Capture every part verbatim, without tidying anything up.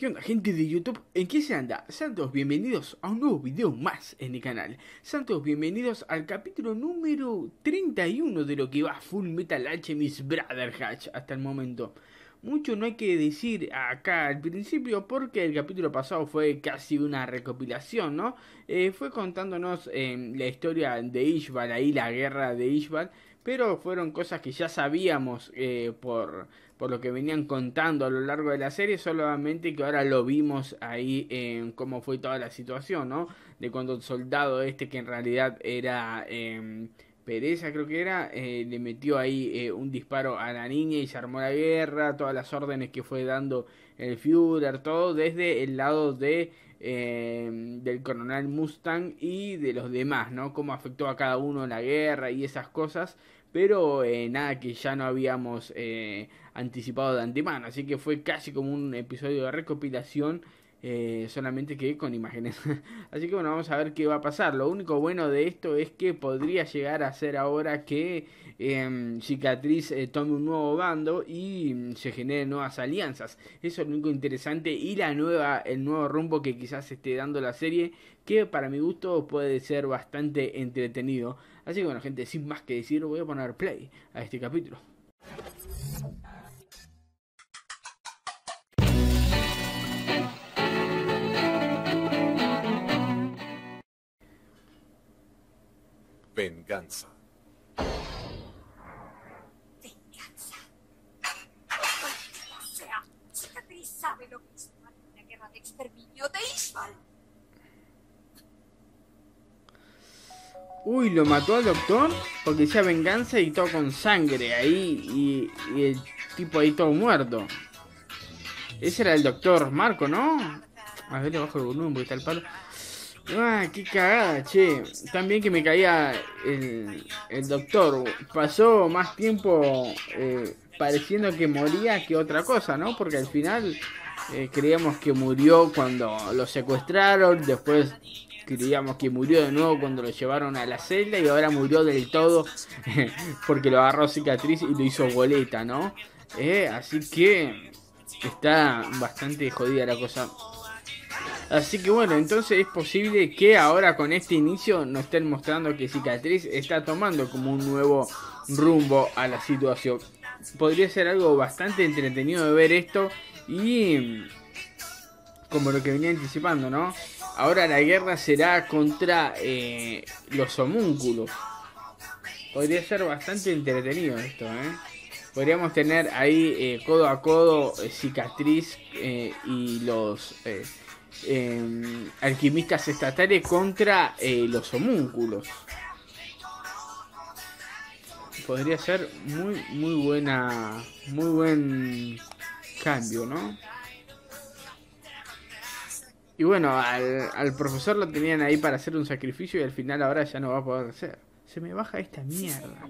¿Qué onda, gente de YouTube? ¿En qué se anda? Santos, bienvenidos a un nuevo video más en el canal. Santos, bienvenidos al capítulo número treinta y uno de lo que va Full Metal Alchemist Brotherhood hasta el momento. Mucho no hay que decir acá al principio porque el capítulo pasado fue casi una recopilación, ¿no? Eh, fue contándonos eh, la historia de Ishbal, ahí la guerra de Ishbal, pero fueron cosas que ya sabíamos eh, por, por lo que venían contando a lo largo de la serie, solamente que ahora lo vimos ahí en cómo fue toda la situación, ¿no? De cuando el soldado este, que en realidad era... Eh, Pereza creo que era, eh, le metió ahí eh, un disparo a la niña y se armó la guerra, todas las órdenes que fue dando el Führer, todo desde el lado de eh, del coronel Mustang y de los demás, ¿no? Cómo afectó a cada uno la guerra y esas cosas, pero eh, nada que ya no habíamos eh, anticipado de antemano, así que fue casi como un episodio de recopilación. Eh, solamente que con imágenes. Así que bueno, vamos a ver qué va a pasar. Lo único bueno de esto es que podría llegar a ser ahora que eh, Cicatriz eh, tome un nuevo bando y mm, se generen nuevas alianzas. Eso es lo único interesante y la nueva, el nuevo rumbo que quizás esté dando la serie, que para mi gusto puede ser bastante entretenido. Así que bueno, gente, sin más que decir, voy a poner play a este capítulo. Venganza. Venganza. O sea, Cicatriz sabe lo que es una guerra de exterminio de Ishbal. Uy, lo mató al doctor porque decía venganza y todo con sangre ahí y, y el tipo ahí todo muerto. Ese era el doctor Marco, ¿no? A ver, le bajo el volumen porque está el palo. Ah, qué cagada, che. También que me caía el, el doctor. Pasó más tiempo eh, pareciendo que moría que otra cosa, ¿no? Porque al final eh, creíamos que murió cuando lo secuestraron. Después creíamos que murió de nuevo cuando lo llevaron a la celda. Y ahora murió del todo porque lo agarró Cicatriz y lo hizo boleta, ¿no? Eh, así que está bastante jodida la cosa. Así que bueno, entonces es posible que ahora con este inicio nos estén mostrando que Cicatriz está tomando como un nuevo rumbo a la situación. Podría ser algo bastante entretenido de ver esto y como lo que venía anticipando, ¿no? Ahora la guerra será contra eh, los homúnculos. Podría ser bastante entretenido esto, ¿eh? Podríamos tener ahí eh, codo a codo eh, Cicatriz eh, y los... Eh, Eh, alquimistas estatales contra eh, los homúnculos. Podría ser muy muy buena, muy buen cambio, ¿no? Y bueno, al, al profesor lo tenían ahí para hacer un sacrificio y al final ahora ya no va a poder hacer. Se me baja esta mierda.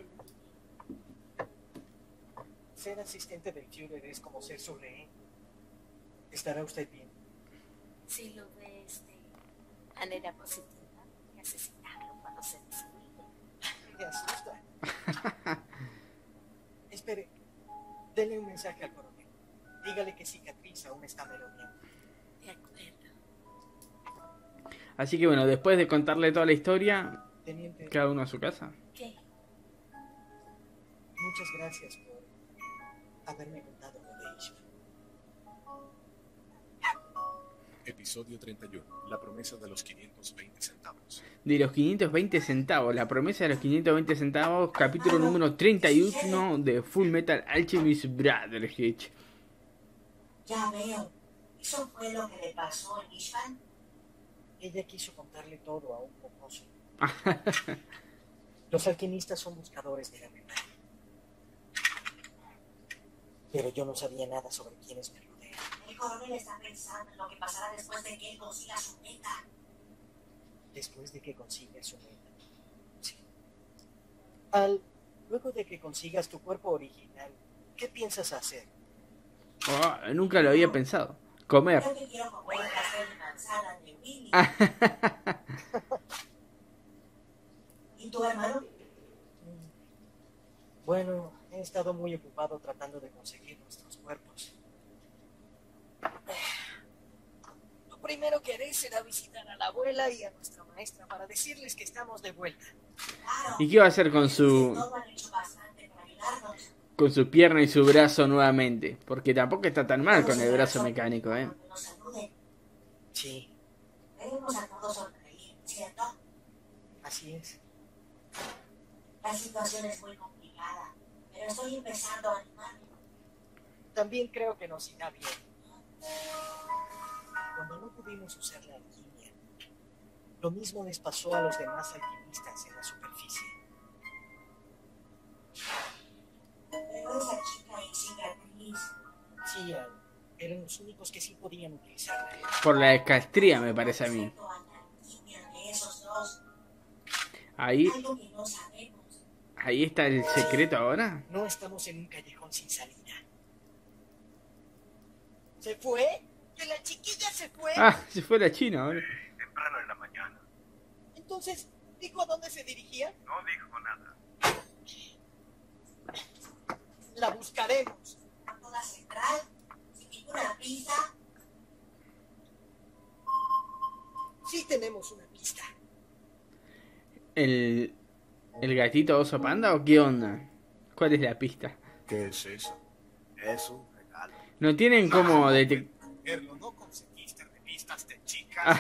Ser asistente del Führer es como ser su rehén. ¿Estará usted bien? Si lo ves de manera positiva, y asesinarlo cuando se descuide. Me asusta. Espere, dele un mensaje al coronel. Dígale que Cicatriz aún está merodeando. De acuerdo. Así que bueno, después de contarle toda la historia, Teniente, cada uno a su casa. ¿Qué? muchas gracias por haberme contado lo de Ishbal. Episodio treinta y uno. La promesa de los quinientos veinte centavos. De los quinientos veinte centavos, la promesa de los quinientos veinte centavos, capítulo número treinta y uno de Full Metal Alchemist Brotherhood. Ya veo. ¿Eso fue lo que le pasó a Ishbal? Ella quiso contarle todo a un mocoso. Los alquimistas son buscadores de la verdad. Pero yo no sabía nada sobre quiénes me rodean. El coronel está pensando en lo que pasará después de que él consiga su meta. Después de que consigas su meta. Sí. Al, luego de que consigas tu cuerpo original, ¿qué piensas hacer? Oh, nunca lo había pensado. Comer. Creo que quiero comer el pastel de manzana de Willy. ¿Y tu hermano? Bueno, he estado muy ocupado tratando de conseguir nuestros cuerpos. primero que haré será visitar a la abuela y a nuestra maestra para decirles que estamos de vuelta. Claro. ¿Y qué va a hacer con su Todos han hecho bastante para ayudarnos. con su pierna y su brazo nuevamente? Porque tampoco está tan mal con el brazo Todos mecánico, ¿eh? que nos saluden. Sí, Debemos a todos sonreír, ¿cierto? así es. La situación es muy complicada, pero estoy empezando a animarme. También creo que nos irá bien. Cuando no pudimos usar la alquimia, lo mismo les pasó a los demás alquimistas en la superficie. Pero esa chica y cicatriz, Sí, Al, eran los únicos que sí podían utilizarla. Por la escastría, me parece a mí. excepto a la alquimia de esos dos, Ahí, algo que no sabemos. ahí está el secreto ahora. No estamos en un callejón sin salida. ¿Se fue? ¿Que la chiquilla se fue? Ah, se fue la China ahora. Temprano en la mañana. Entonces, ¿dijo a dónde se dirigía? No dijo nada. La buscaremos. A toda central, sin ninguna pista. Sí tenemos una pista. ¿El, el gatito oso panda o qué onda? ¿Cuál es la pista? ¿Qué es eso? Es un regalo. No tienen como detectar. Erlo, ¿no conseguiste revistas de chicas?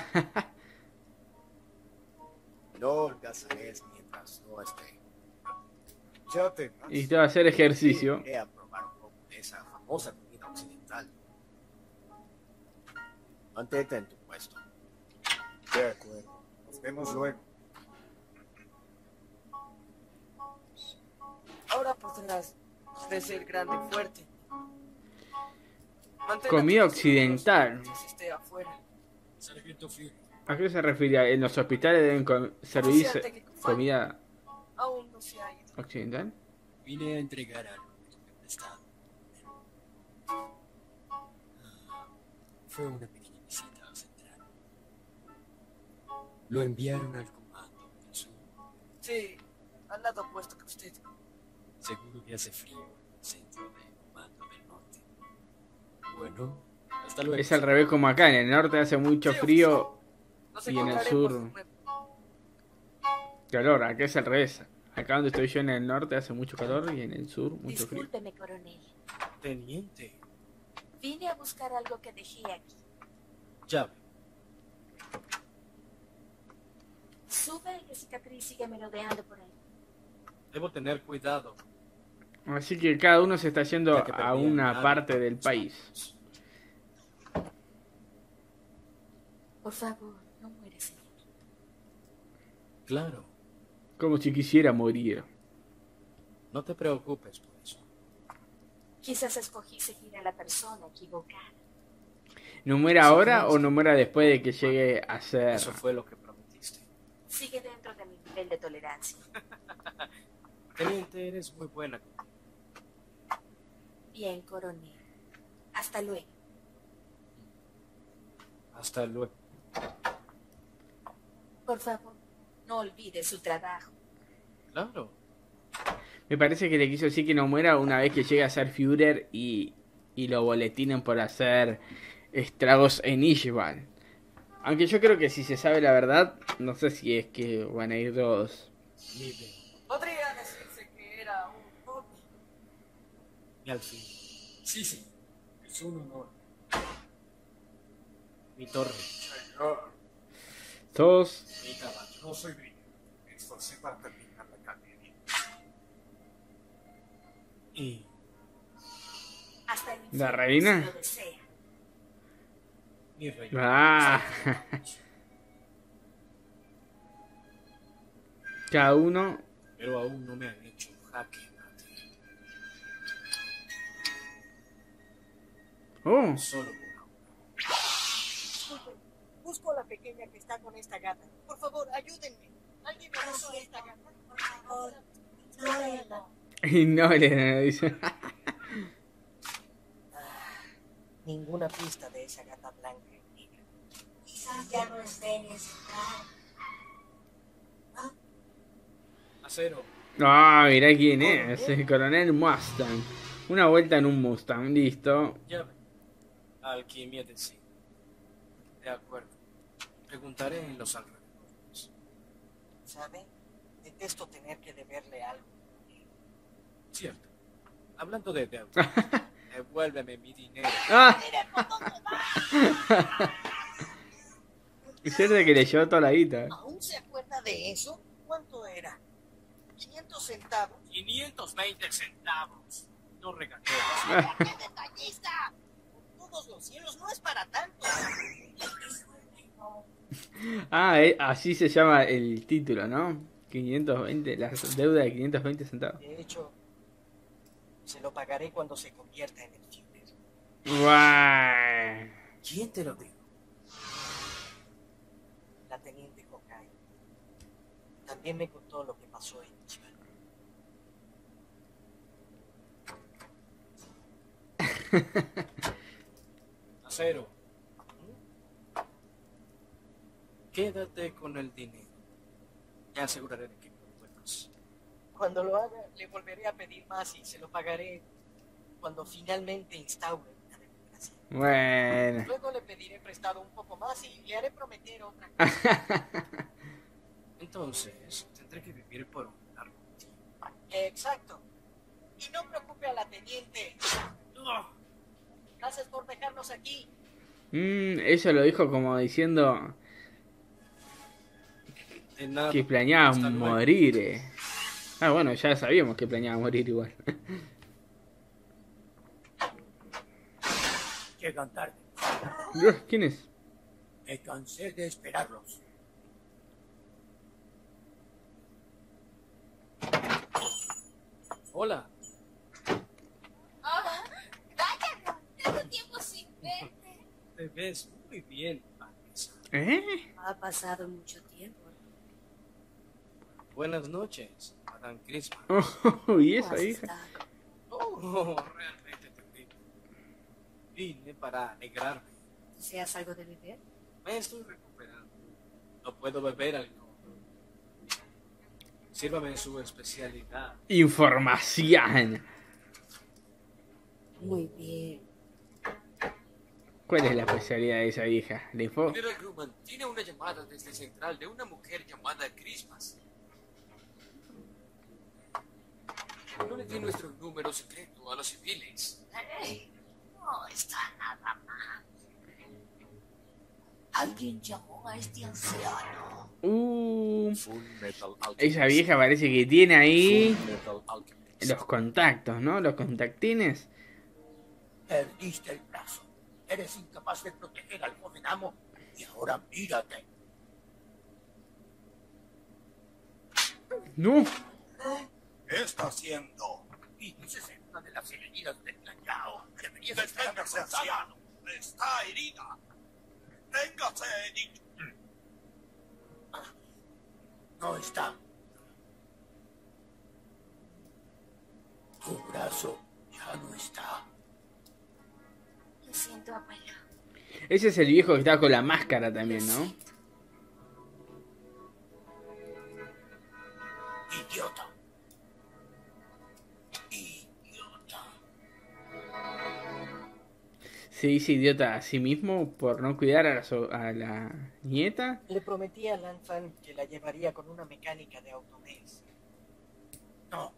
No holgazanes mientras no esté. Ya te vas. Y te va a hacer ejercicio. Iré a probar un poco de esa famosa comida occidental. Mantente en tu puesto. De acuerdo. Nos vemos luego. Ahora podrás crecer grande y fuerte. Mantén Comida a tus occidental. mientras esté afuera. Sargento Fury. ¿A qué se refiere? ¿En los hospitales deben com- servir se- comida Aún no se ha ido. occidental? Vine a entregar algo que me prestado. Ah, fue una pequeña visita a Central. Lo enviaron al comando del sur. Sí, al lado opuesto que usted. Seguro que hace frío en el centro del comando del norte. Bueno, hasta luego. Es al revés como acá. En el norte hace mucho Sí, frío, Nos Y en el encontraremos sur. de nuevo. calor. Acá es al revés. Acá donde estoy yo en el norte hace mucho calor y en el sur mucho frío. Discúlpeme, coronel. Teniente. Vine a buscar algo que dejé aquí. Ya ve. Sube y que cicatriz sigue merodeando por ahí. Debo tener cuidado. Así que cada uno se está yendo Ya que a perdí una nada. parte del país. Por favor, no muere, señor. Claro. Como si quisiera morir. No te preocupes por eso. Quizás escogí seguir a la persona equivocada. ¿No muera ahora o no muera después de que llegue a ser? Eso fue lo que prometiste. Sigue dentro de mi nivel de tolerancia. Teniente, eres muy buena. Bien, coronel. Hasta luego. Hasta luego. Por favor, no olvide su trabajo. Claro. Me parece que le quiso decir que no muera una vez que llegue a ser Führer y, y lo boletinen por hacer estragos en Ishbal. Aunque yo creo que si se sabe la verdad, no sé si es que van a ir todos. Ni idea. Podría decirse que era un hobby. Y al fin. Sí, sí. Es un honor. Mi torre. Todos. Mi caballo. No soy brillante. Me esforcé para terminar la academia. Y Hasta el ¿La infierno reina? si lo desea. mi rey. Ah. Cada uno. Pero aún no me han hecho jaque mate. Oh, Solo una. Disculpen, busco a la pequeña que está con esta gata. Por favor, ayúdenme. ¿Alguien me pasó a esta gata? Por favor, ignórenlo. ignórenlo, dice. Ninguna pista de esa gata blanca y negra. Quizás ya no esté en el central. Acero. Ah, mirá quién es. El coronel Mustang. Una vuelta en un Mustang, listo. Ya ve. Alquimia de sí. De acuerdo. Preguntaré en los alrededores. ¿Sabe? Detesto tener que deberle algo. Cierto. Hablando de deuda, devuélveme mi dinero. ¡Ah! Es cierto que le llevó toda la guita. ¿Aún se acuerda de eso? ¿Cuánto era? ¿quinientos centavos? quinientos veinte centavos. No regatees. ¡Qué detallista! Por todos los cielos, no es para tanto. Ah, eh, así se llama el título, ¿no? quinientos veinte, la deuda de quinientos veinte centavos. De hecho, se lo pagaré cuando se convierta en el Führer. Guay. ¿Quién te lo dijo? La teniente Hawkeye. También me contó lo que pasó en Chile. Acero. Quédate con el dinero. Ya aseguraré de que me lo devuelvas. Cuando lo haga, le volveré a pedir más y se lo pagaré cuando finalmente instaure una democracia. Bueno. Luego le pediré prestado un poco más y le haré prometer otra cosa. Entonces, tendré que vivir por un largo tiempo. Exacto. Y no preocupe a la teniente. Gracias por dejarnos aquí. Mm, eso lo dijo como diciendo De nada. que planeaba Hasta luego. morir. eh. Ah, bueno, ya sabíamos que planeaba morir igual. Llegan tarde. Dios, ¿quién es? Me cansé de esperarlos. Hola. Ah, vaya, tanto tiempo sin verte. Te ves muy bien, Vanessa. ¿Eh? Ha pasado mucho tiempo. Buenas noches, Madame Christmas. Oh, ¿y ¿Cómo esa has hija? estado? Oh, realmente terrible. Vine para alegrarme. ¿Deseas algo de beber? Me estoy recuperando. No puedo beber alcohol. Sírvame su especialidad. Información. Muy bien. ¿Cuál es la especialidad de esa hija? ¿La info? General Grumman tiene una llamada desde Central de una mujer llamada Christmas. No le di nuestro número secreto a los civiles. Eh, No está nada mal. Alguien llamó a este anciano. Uh, Full Metal Alchemist. esa vieja parece que tiene ahí Full Metal Alchemist. los contactos, ¿no? Los contactines. Perdiste el brazo. Eres incapaz de proteger al joven amo. Y ahora mírate. No. ¿Qué está haciendo? Y dices en una de las heridas del Callao. Deberías estar avergonzado. Está herida. Téngase, niño. No está. Tu brazo ya no está. Lo siento, abuelo. Ese es el viejo que está con la máscara también, ¿no? Idiota. Idiota. Se dice idiota a sí mismo por no cuidar a la, so- a la nieta. Le prometí a Lan Fan que la llevaría con una mecánica de automails. No.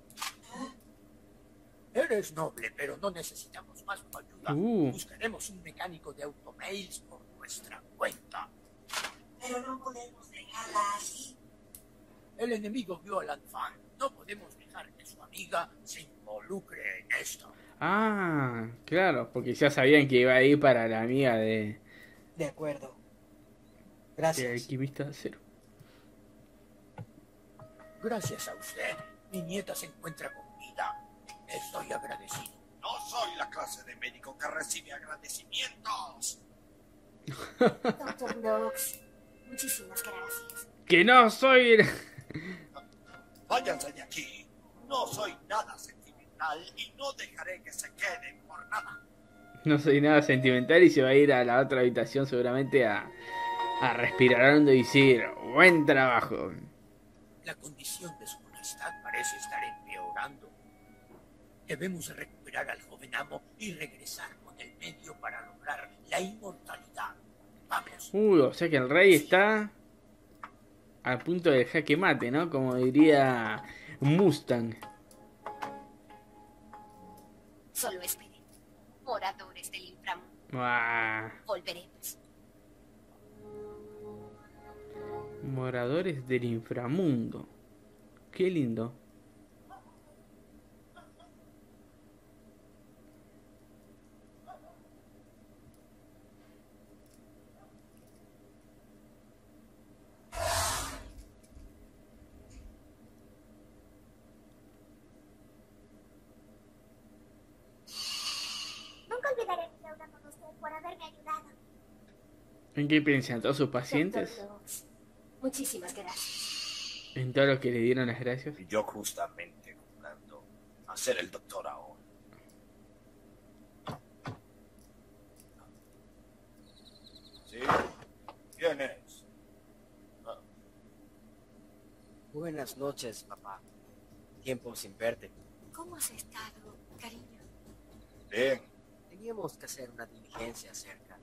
Eres noble, pero no necesitamos más tu ayuda. Uh. Buscaremos un mecánico de automails por nuestra cuenta. Pero no podemos dejarla así. El enemigo vio a Lan Fan. No podemos dejar que su amiga se involucre en esto. Ah, claro, porque ya sabían que iba a ir para la amiga de, De acuerdo. de Gracias. Alquimista de Acero. Gracias a usted, mi nieta se encuentra con vida. Estoy agradecido. No soy la clase de médico que recibe agradecimientos. Doctor Knox, muchísimas gracias. Que no soy... Váyanse de aquí. No soy nada sentimental y no dejaré que se queden por nada. No soy nada sentimental y se va a ir a la otra habitación seguramente a, a respirar hondo y decir, buen trabajo. La condición de su majestad parece estar empeorando. Debemos recuperar al joven amo y regresar con el medio para lograr la inmortalidad. Vamos. Uy, o sea que el rey está al punto del jaque mate, ¿no? Como diría Mustang. Solo esperen. Moradores del inframundo. Ah, Volveremos. moradores del inframundo. Qué lindo. Nunca olvidaré mi deuda con usted por haberme ayudado. ¿En qué piensan todos sus pacientes? Doctor Knox, muchísimas gracias. En todo lo que le dieron las gracias. Y yo justamente jugando a ser el doctor ahora. ¿Sí? ¿Quién es? Ah, Buenas noches, papá. Tiempo sin verte. ¿Cómo has estado, cariño? bien. Teníamos que hacer una diligencia cerca.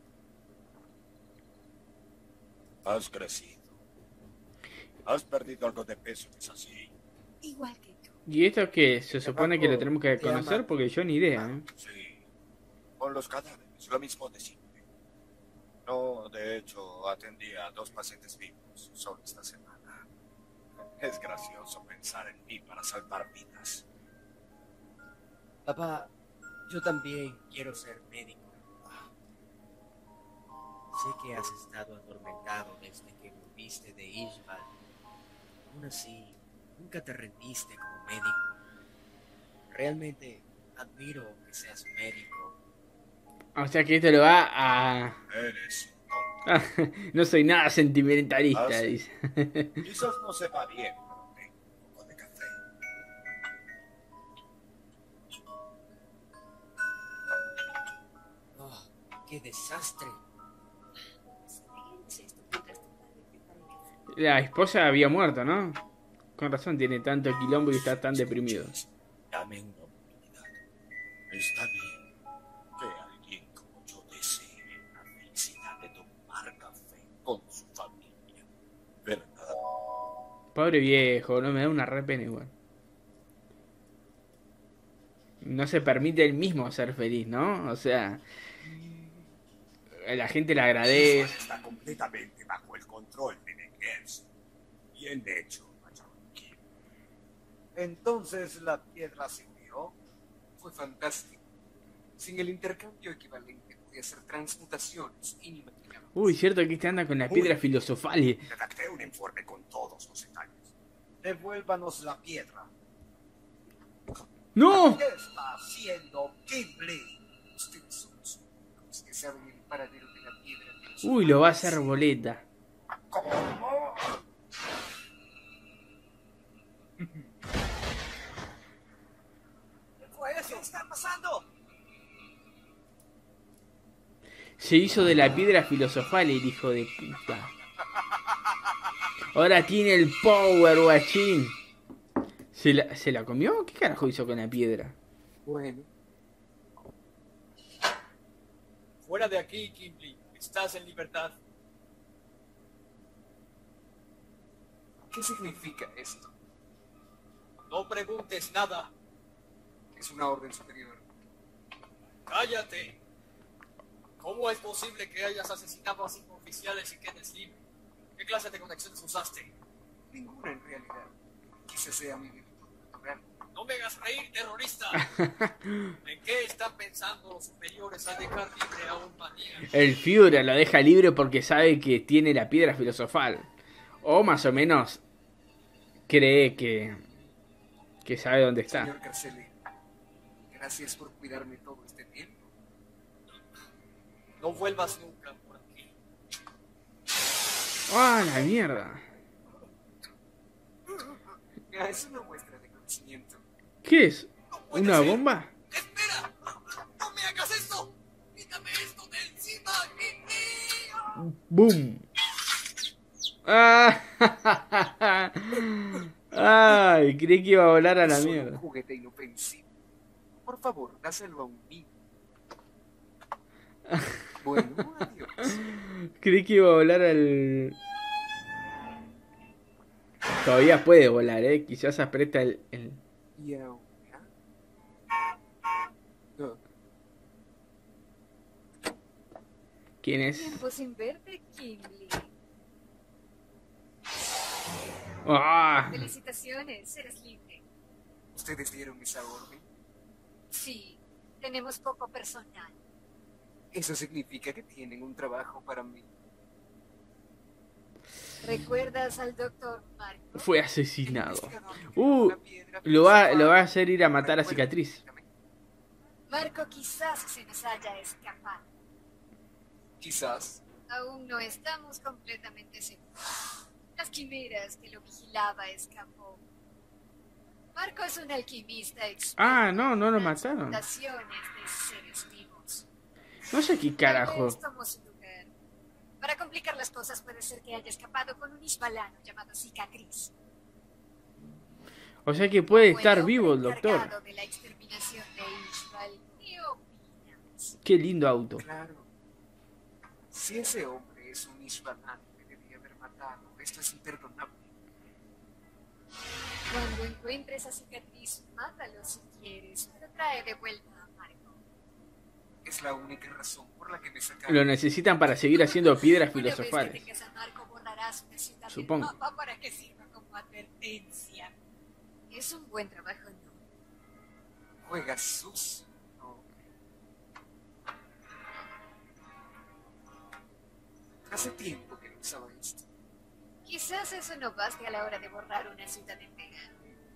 Has crecido. Has perdido algo de peso, ¿es así? Igual que tú. ¿Y esto qué? Se supone que lo tenemos que Te ama. conocer porque yo ni idea, ¿eh? Sí. Con los cadáveres, lo mismo de siempre. No, de hecho, atendí a dos pacientes vivos solo esta semana. Es gracioso pensar en mí para salvar vidas. Papá, yo también quiero ser médico. Sé que has estado atormentado desde que volviste de Ishbal. Aún así, nunca te rendiste como médico. Realmente admiro que seas médico. O sea que esto lo va a... Eres Ah, no soy nada sentimentalista, Ah, sí. dice. Quizás no sepa bien, pero tengo un poco de café. Oh, ¡qué desastre! Silencio, esto mientras tu padre prepara el café. La esposa había muerto, ¿no? Con razón tiene tanto quilombo y está tan deprimido. Dame una oportunidad. Está bien que alguien como yo desee la felicidad de tomar café con su familia. ¿Verdad? Pobre viejo, no me da una re pena igual. No se permite él mismo ser feliz, ¿no? O sea, la gente le agradece. Está completamente bajo el control de Negev. Bien hecho, Mayorki. Entonces la piedra se unió. Fue fantástico. Sin el intercambio equivalente podía hacer transmutaciones inimaginables. Uy, cierto que este anda con la piedra filosofal. y- Redacté un informe con todos los detalles. Devuélvanos la piedra. ¡No! ¿Qué está haciendo Gimli? Ustedes son los únicos que saben el paradero de la piedra. Uy, lo va a hacer boleta. ¿Cómo? ¿Qué fue eso? ¿Qué está pasando? Se hizo de la piedra filosofal el hijo de puta. Ahora tiene el power, guachín. ¿Se la, ¿Se la comió? ¿Qué carajo hizo con la piedra? Bueno. Fuera de aquí, Gimli. Estás en libertad. ¿Qué significa esto? No preguntes nada. Es una orden superior. Cállate. ¿Cómo es posible que hayas asesinado a cinco oficiales y quedes libre? ¿Qué clase de conexiones usaste? Ninguna en realidad. Quizás sea mi virtud natural. No me hagas reír, terrorista. ¿En qué están pensando los superiores al dejar libre a un maníaco? El Führer lo deja libre porque sabe que tiene la piedra filosofal. O más o menos cree que, que sabe dónde está. Señor Carcelli, gracias por cuidarme todo este tiempo. No vuelvas nunca por aquí. ¡Ah, la mierda! Ah, es una muestra de conocimiento. ¿Qué es? ¿Una bomba? ¡Espera! ¡No me hagas esto! ¡Quítame esto de encima, Gimli! ¡Boom! ¡Ah! ¡Ay! Creí que iba a volar a la Es solo mierda. un juguete inofensivo. Por favor, dáselo a un niño. Bueno, adiós. Creí que iba a volar al... Todavía puede volar, eh. Quizás aprieta el... el... ¿Y ahora? No. ¿Quién es? Tiempo sin verte, Kimberly. ¡Ah! Felicitaciones, eres libre. ¿Ustedes dieron esa orden? Sí, tenemos poco personal. Eso significa que tienen un trabajo para mí. ¿Recuerdas al doctor Marco? Fue asesinado. Uh, lo va, lo va a hacer ir a matar a Cicatriz. Marco quizás se nos haya escapado. Quizás. Aún no estamos completamente seguros. Las quimeras que lo vigilaba escapó. Marco es un alquimista experto. Ah, no, no lo en mataron. transmutaciones de seres vivos. No sé qué carajo. Tal vez tomó su lugar. Para complicar las cosas puede ser que haya escapado con un ishbalano llamado Cicatriz. O sea que puede Como estar el vivo el hombre doctor. encargado de la exterminación de Ishbal, ¿qué opinas? Qué lindo auto. Claro. Si ese hombre es un ishbalano que debía haber matado, esto es imperdonable. Cuando encuentres a Cicatriz, mátalo si quieres, pero trae de vuelta a Marco. Es la única razón por la que me sacaron. Lo necesitan para seguir haciendo piedras Una vez que filosofales. tengas a Marco, borrarás una ciudad del Supongo. mapa para que sirva como advertencia. Es un buen trabajo, ¿no? Juegas sucio. No. Hace tiempo que no usaba esto. Quizás eso no baste a la hora de borrar una ciudad entera.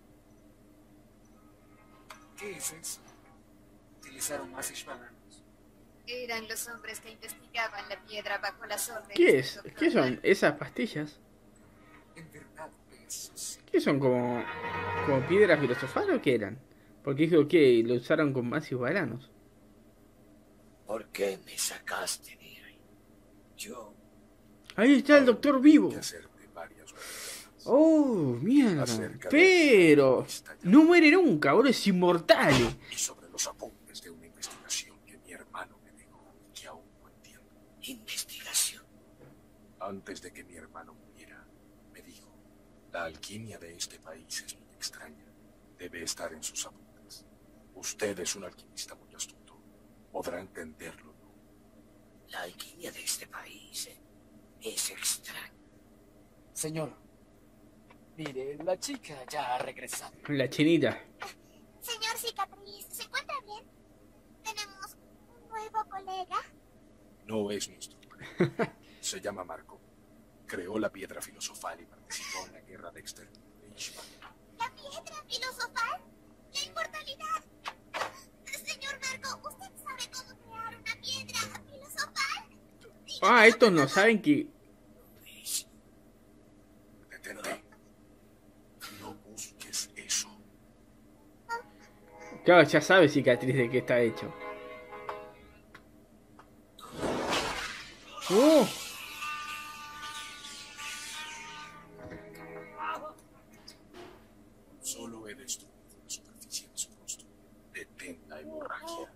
¿Qué es eso? Utilizaron más ishbalanos. Eran los hombres que investigaban la piedra bajo las órdenes ¿Qué del es? doctor ¿Qué son Marco. esas pastillas? En verdad, besos. ¿Qué son como, como piedras filosofales o qué eran? Porque dijo que lo usaron con más balanos. ¿Por qué me sacaste de ahí? Yo Ahí está el doctor vivo. que hacerte varias preguntas. Oh, mierda. Acerca de- Pero no muere nunca, ahora es inmortal. Y sobre los apuntes de una investigación que mi hermano me dejó y que aún no entiendo. investigación. Antes de que mi hermano muriera, me dijo, la alquimia de este país es muy extraña. Debe estar en sus apuntes. Usted es un alquimista muy astuto. Podrá entenderlo, ¿no? La alquimia de este país eh, es extraña. Señor, mire, la chica ya ha regresado. La chinita. Señor Cicatriz, ¿se encuentra bien? Tenemos un nuevo colega. No es nuestro colega. Se llama Marco. Creó la piedra filosofal y participó en la guerra de exterminio de Ishbal. ¿La piedra filosofal? ¿La inmortalidad? Señor Marco, ¿usted sabe cómo crear una piedra filosofal? Ah, estos no saben que... Detente. No busques eso. Claro, ya sabe Cicatriz de qué está hecho. ¡Oh! Solo he destruido la superficie de su rostro. Detén la hemorragia.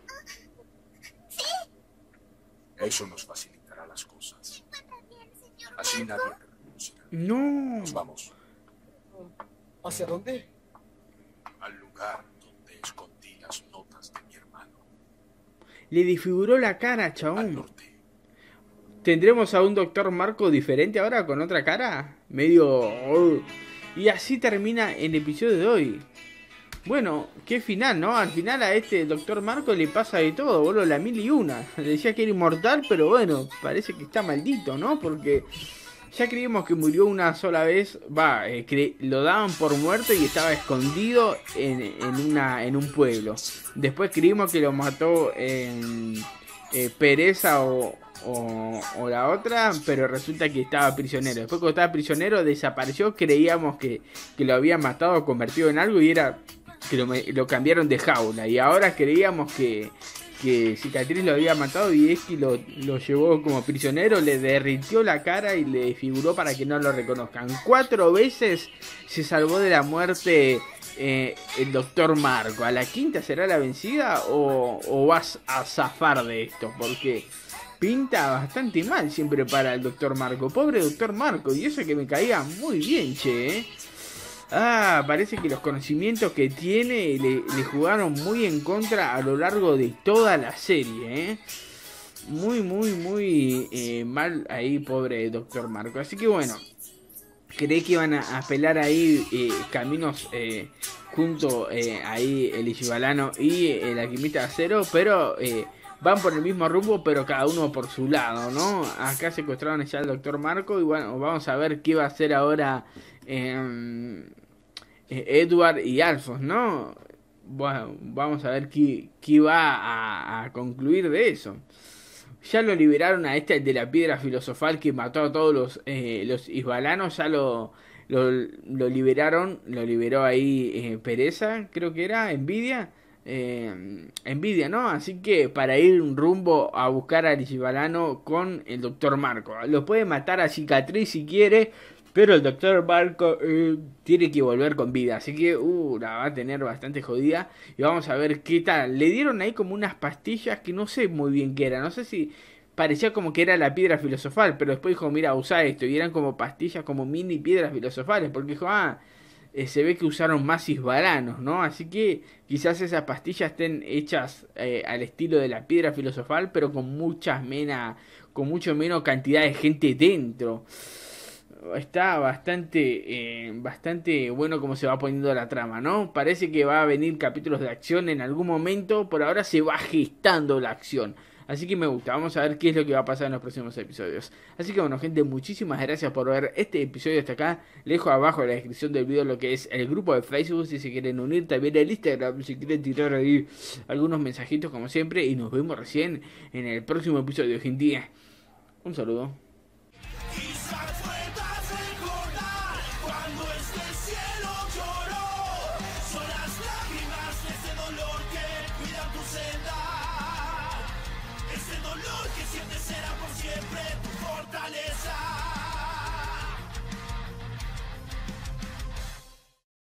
Eso nos facilitará las cosas. Así nadie te reconocerá. No. Nos vamos ¿Hacia dónde? al lugar donde escondí las notas de mi hermano. Le disfiguró la cara, Al chabón. norte. ¿Tendremos a un doctor Marco diferente ahora con otra cara? Medio... oh. Y así termina el episodio de hoy. Bueno, qué final, ¿no? Al final a este doctor Marco le pasa de todo, boludo, la mil y una. Le decía que era inmortal, pero bueno, parece que está maldito, ¿no? Porque ya creímos que murió una sola vez. Va, eh, cre- lo daban por muerto y estaba escondido en, en, una, en un pueblo. Después creímos que lo mató en eh, Pereza o, o, o la otra, pero resulta que estaba prisionero. Después cuando estaba prisionero desapareció, creíamos que, que lo habían matado, convertido en algo y era que lo, me- lo cambiaron de jaula. Y ahora creíamos que, que Cicatriz lo había matado y Eski lo, lo llevó como prisionero, le derritió la cara y le figuró para que no lo reconozcan. Cuatro veces se salvó de la muerte eh, el doctor Marco. ¿A la quinta será la vencida o, o vas a zafar de esto? Porque pinta bastante mal siempre para el doctor Marco. Pobre doctor Marco, y eso que me caía muy bien, che, ¿eh? Ah, parece que los conocimientos que tiene le, le jugaron muy en contra a lo largo de toda la serie, ¿eh? Muy, muy, muy eh, mal ahí, pobre doctor Marco. Así que bueno, creí que iban a, a pelar ahí eh, caminos eh, junto eh, ahí el Ichibalano y el alquimista de acero, pero eh, van por el mismo rumbo, pero cada uno por su lado, ¿no? Acá secuestraron ya al doctor Marco y bueno, vamos a ver qué va a hacer ahora eh, Edward y Alphonse, ¿no? Bueno, vamos a ver qué, qué va a, a concluir de eso. Ya lo liberaron a este, el de la piedra filosofal que mató a todos los, eh, los isbalanos, ya lo, lo, lo liberaron, lo liberó ahí eh, Pereza, creo que era, Envidia, eh, Envidia, ¿no? Así que para ir un rumbo a buscar al isbalano con el doctor Marco. Lo puede matar a Cicatriz si quiere, pero el doctor Marco eh, tiene que volver con vida. Así que uh, la va a tener bastante jodida. Y vamos a ver qué tal. Le dieron ahí como unas pastillas que no sé muy bien qué era. No sé si parecía como que era la piedra filosofal. Pero después dijo, mira, usa esto. Y eran como pastillas, como mini piedras filosofales. Porque dijo, ah, eh, se ve que usaron más isbalanos, ¿no? Así que quizás esas pastillas estén hechas eh, al estilo de la piedra filosofal. Pero con muchas menos, con mucho menos cantidad de gente dentro. Está bastante eh, bastante bueno como se va poniendo la trama, ¿no? Parece que va a venir capítulos de acción en algún momento. Por ahora se va gestando la acción. Así que me gusta, vamos a ver qué es lo que va a pasar en los próximos episodios. Así que bueno, gente, muchísimas gracias por ver este episodio hasta acá. Les dejo abajo en la descripción del video lo que es el grupo de Facebook, si se quieren unir, también el Instagram, si quieren tirar ahí algunos mensajitos como siempre. Y nos vemos recién en el próximo episodio, gente. Un saludo. Cuando este cielo lloró, son las lágrimas